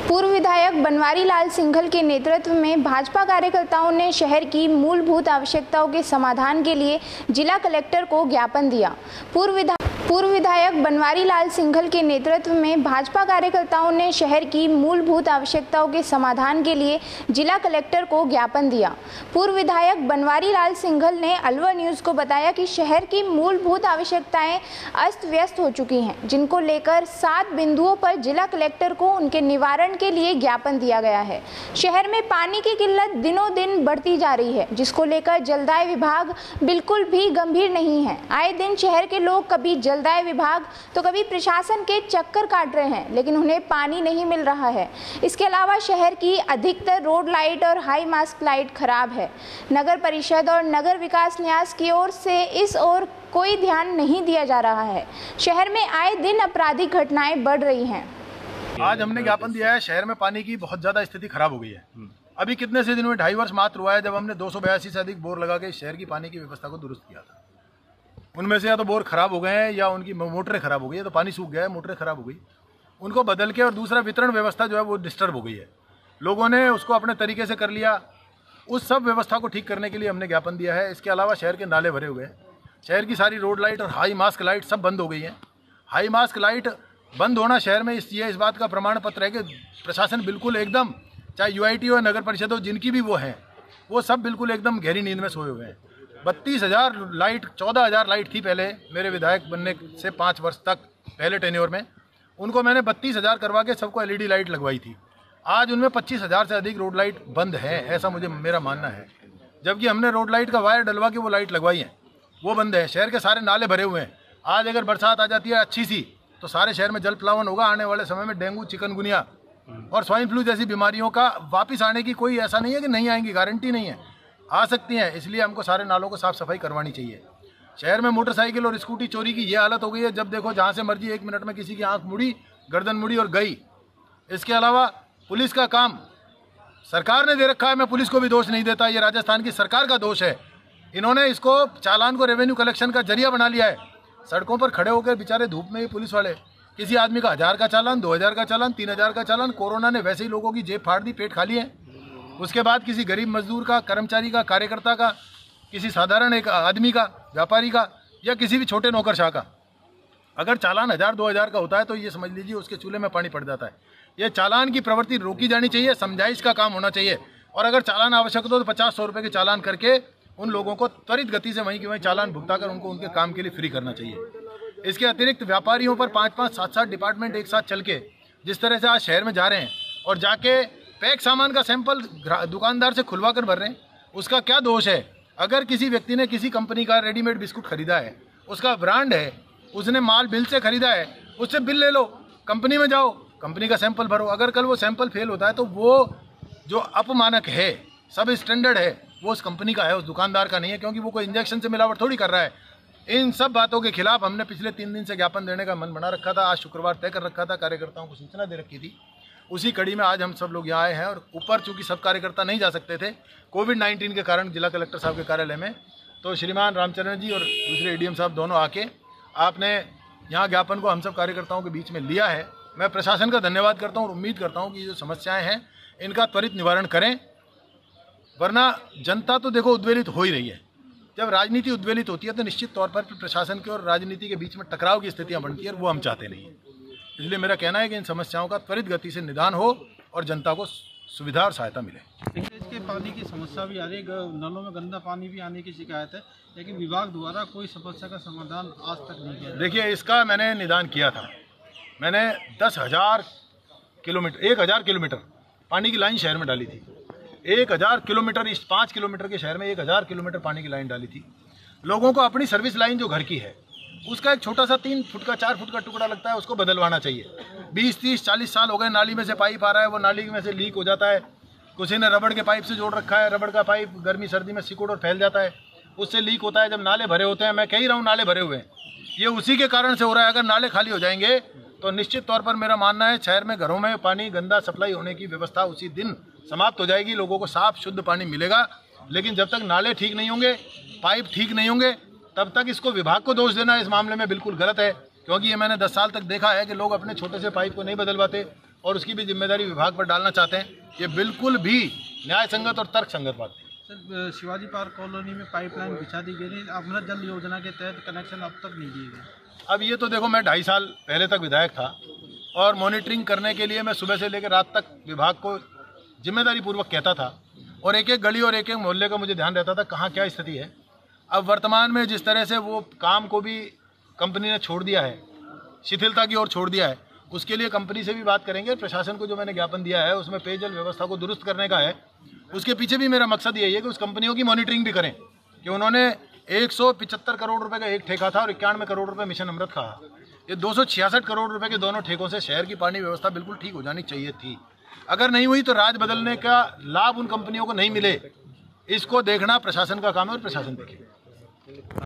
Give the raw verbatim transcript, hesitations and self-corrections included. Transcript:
पूर्व विधायक बनवारी लाल सिंघल के नेतृत्व में भाजपा कार्यकर्ताओं ने शहर की मूलभूत आवश्यकताओं के समाधान के लिए जिला कलेक्टर को ज्ञापन दिया। पूर्व विधायक पूर्व विधायक बनवारी लाल सिंघल के नेतृत्व में भाजपा कार्यकर्ताओं ने शहर की मूलभूत आवश्यकताओं के समाधान के लिए जिला कलेक्टर को ज्ञापन दिया। पूर्व विधायक बनवारी लाल सिंघल ने अलवर न्यूज़ को बताया कि शहर की मूलभूत आवश्यकताएं अस्त व्यस्त हो चुकी हैं, जिनको लेकर सात बिंदुओं पर जिला कलेक्टर को उनके निवारण के लिए ज्ञापन दिया गया है। शहर में पानी की किल्लत दिनों दिन बढ़ती जा रही है, जिसको लेकर जलदाय विभाग बिल्कुल भी गंभीर नहीं है। आए दिन शहर के लोग कभी जलदाय विभाग तो कभी प्रशासन के चक्कर काट रहे हैं, लेकिन उन्हें पानी नहीं मिल रहा है। इसके अलावा शहर की अधिकतर रोड लाइट और हाई मास्क लाइट खराब है। नगर परिषद और नगर विकास न्यास की ओर से इस ओर कोई ध्यान नहीं दिया जा रहा है। शहर में आए दिन आपराधिक घटनाएं बढ़ रही हैं। आज हमने ज्ञापन दिया है, शहर में पानी की बहुत ज्यादा स्थिति खराब हो गई है। अभी कितने से दिनों में ढाई वर्ष मात्र हुआ है जब हमने दो सौ बयासी से अधिक बोर लगा के शहर की पानी की व्यवस्था को दुरुस्त किया था। उनमें से या तो बोर खराब हो गए हैं या उनकी मोटरें खराब हो गई है, तो पानी सूख गया है, मोटरें खराब हो गई, उनको बदल के, और दूसरा वितरण व्यवस्था जो है वो डिस्टर्ब हो गई है। लोगों ने उसको अपने तरीके से कर लिया। उस सब व्यवस्था को ठीक करने के लिए हमने ज्ञापन दिया है। इसके अलावा शहर के नाले भरे हुए हैं, शहर की सारी रोड लाइट और हाई मास्क लाइट सब बंद हो गई हैं। हाई मास्क लाइट बंद होना शहर में इस ये इस बात का प्रमाण पत्र है कि प्रशासन बिल्कुल एकदम, चाहे यू आई टी हो, नगर परिषद हो, जिनकी भी वो हैं, वो सब बिल्कुल एकदम गहरी नींद में सोए हुए हैं। बत्तीस हज़ार लाइट, चौदह हज़ार लाइट थी पहले मेरे विधायक बनने से पाँच वर्ष तक पहले टेन्योर में, उनको मैंने बत्तीस हज़ार करवा के सबको एल ई डी लाइट लगवाई थी। आज उनमें पच्चीस हज़ार से अधिक रोड लाइट बंद है, ऐसा मुझे मेरा मानना है। जबकि हमने रोड लाइट का वायर डलवा के वो लाइट लगवाई है, वो बंद है। शहर के सारे नाले भरे हुए हैं। आज अगर बरसात आ जाती है अच्छी सी, तो सारे शहर में जल प्लावन होगा। आने वाले समय में डेंगू, चिकनगुनिया और स्वाइन फ्लू जैसी बीमारियों का वापस आने की कोई ऐसा नहीं है कि नहीं आएंगी, गारंटी नहीं है, आ सकती हैं। इसलिए हमको सारे नालों को साफ सफाई करवानी चाहिए। शहर में मोटरसाइकिल और स्कूटी चोरी की ये हालत हो गई है, जब देखो जहाँ से मर्जी एक मिनट में किसी की आंख मुड़ी, गर्दन मुड़ी और गई। इसके अलावा पुलिस का काम सरकार ने दे रखा है। मैं पुलिस को भी दोष नहीं देता, ये राजस्थान की सरकार का दोष है। इन्होंने इसको, चालान को रेवेन्यू कलेक्शन का जरिया बना लिया है। सड़कों पर खड़े होकर बेचारे धूप में ही पुलिस वाले, किसी आदमी का हज़ार का चालान, दो हज़ार का चालान, तीन हज़ार का चालान। कोरोना ने वैसे ही लोगों की जेब फाड़ दी, पेट खाली है। उसके बाद किसी गरीब मजदूर का, कर्मचारी का, कार्यकर्ता का, किसी साधारण एक आदमी का, व्यापारी का, या किसी भी छोटे नौकरशाह का अगर चालान हज़ार दो हज़ार का होता है तो ये समझ लीजिए उसके चूल्हे में पानी पड़ जाता है। ये चालान की प्रवृत्ति रोकी जानी चाहिए, समझाइश का काम होना चाहिए। और अगर चालान आवश्यक हो तो पचास सौ रुपये के चालान करके उन लोगों को त्वरित गति से वहीं की वहीं चालान भुगता कर उनको उनके काम के लिए फ्री करना चाहिए। इसके अतिरिक्त व्यापारियों पर पाँच पाँच सात सात डिपार्टमेंट एक साथ चल के जिस तरह से आज शहर में जा रहे हैं और जाके पैक सामान का सैंपल दुकानदार से खुलवा कर भर रहे हैं, उसका क्या दोष है? अगर किसी व्यक्ति ने किसी कंपनी का रेडीमेड बिस्कुट खरीदा है, उसका ब्रांड है, उसने माल बिल से खरीदा है, उससे बिल ले लो, कंपनी में जाओ, कंपनी का सैंपल भरो। अगर कल वो सैंपल फेल होता है तो वो जो अपमानक है, सब स्टैंडर्ड है, वो उस कंपनी का है, उस दुकानदार का नहीं है, क्योंकि वो कोई इंजेक्शन से मिलावट थोड़ी कर रहा है। इन सब बातों के खिलाफ हमने पिछले तीन दिन से ज्ञापन देने का मन बना रखा था। आज शुक्रवार तय कर रखा था, कार्यकर्ताओं को सूचना दे रखी थी। उसी कड़ी में आज हम सब लोग यहाँ आए हैं। और ऊपर चूंकि सब कार्यकर्ता नहीं जा सकते थे कोविड नाइन्टीन के कारण जिला कलेक्टर साहब के कार्यालय में, तो श्रीमान रामचरण जी और दूसरे ए डी एम साहब दोनों आके आपने यहाँ ज्ञापन को हम सब कार्यकर्ताओं के बीच में लिया है। मैं प्रशासन का धन्यवाद करता हूँ और उम्मीद करता हूँ कि जो समस्याएँ हैं इनका त्वरित निवारण करें, वरना जनता तो देखो उद्वेलित हो ही रही है। जब राजनीति उद्वेलित होती है तो निश्चित तौर पर प्रशासन के और राजनीति के बीच में टकराव की स्थितियाँ बनती है, और वो हम चाहते नहीं हैं। इसलिए मेरा कहना है कि इन समस्याओं का त्वरित गति से निदान हो और जनता को सुविधा और सहायता मिले। सीवरेज के पानी की समस्या भी आ रही है, नलों में गंदा पानी भी आने की शिकायत है, लेकिन विभाग द्वारा कोई समस्या का समाधान आज तक नहीं किया। देखिए, इसका मैंने निदान किया था। मैंने दस हज़ार किलोमीटर एक हज़ार किलोमीटर पानी की लाइन शहर में डाली थी। एक हज़ार किलोमीटर, इस पाँच किलोमीटर के शहर में एक हज़ार किलोमीटर पानी की लाइन डाली थी। लोगों को अपनी सर्विस लाइन जो घर की है उसका एक छोटा सा तीन फुट का, चार फुट का टुकड़ा लगता है, उसको बदलवाना चाहिए। बीस तीस चालीस साल हो गए, नाली में से पाइप आ रहा है, वो नाली में से लीक हो जाता है। किसी ने रबड़ के पाइप से जोड़ रखा है, रबड़ का पाइप गर्मी सर्दी में सिकुड़ और फैल जाता है, उससे लीक होता है। जब नाले भरे होते हैं, मैं कह ही रहा हूँ नाले भरे हुए हैं, ये उसी के कारण से हो रहा है। अगर नाले खाली हो जाएंगे तो निश्चित तौर पर मेरा मानना है शहर में घरों में पानी गंदा सप्लाई होने की व्यवस्था उसी दिन समाप्त हो जाएगी। लोगों को साफ शुद्ध पानी मिलेगा। लेकिन जब तक नाले ठीक नहीं होंगे, पाइप ठीक नहीं होंगे, तब तक इसको विभाग को दोष देना इस मामले में बिल्कुल गलत है। क्योंकि ये मैंने दस साल तक देखा है कि लोग अपने छोटे से पाइप को नहीं बदलवाते, और उसकी भी जिम्मेदारी विभाग पर डालना चाहते हैं। ये बिल्कुल भी न्याय संगत और तर्क संगत बात है। सर, शिवाजी पार्क कॉलोनी में पाइपलाइन बिछा दी गई, अमृत जल योजना के तहत कनेक्शन अब तक नहीं दिए गए। अब ये तो देखो, मैं ढाई साल पहले तक विधायक था और मॉनिटरिंग करने के लिए मैं सुबह से लेकर रात तक विभाग को जिम्मेदारी पूर्वक कहता था और एक एक गली और एक एक मोहल्ले का मुझे ध्यान रहता था कहाँ क्या स्थिति है। अब वर्तमान में जिस तरह से वो काम को भी कंपनी ने छोड़ दिया है, शिथिलता की ओर छोड़ दिया है, उसके लिए कंपनी से भी बात करेंगे। प्रशासन को जो मैंने ज्ञापन दिया है उसमें पेयजल व्यवस्था को दुरुस्त करने का है। उसके पीछे भी मेरा मकसद यही है कि उस कंपनियों की मॉनिटरिंग भी करें कि उन्होंने एक सौ पिचहत्तर करोड़ रुपए का एक ठेका था और इक्यानवे करोड़ रुपए मिशन अमृत का। ये दो सौ छियासठ करोड़ रुपए के दोनों ठेकों से शहर की पानी व्यवस्था बिल्कुल ठीक हो जानी चाहिए थी। अगर नहीं हुई तो राज बदलने का लाभ उन कंपनियों को नहीं मिले, इसको देखना प्रशासन का काम है और प्रशासन देखेगा।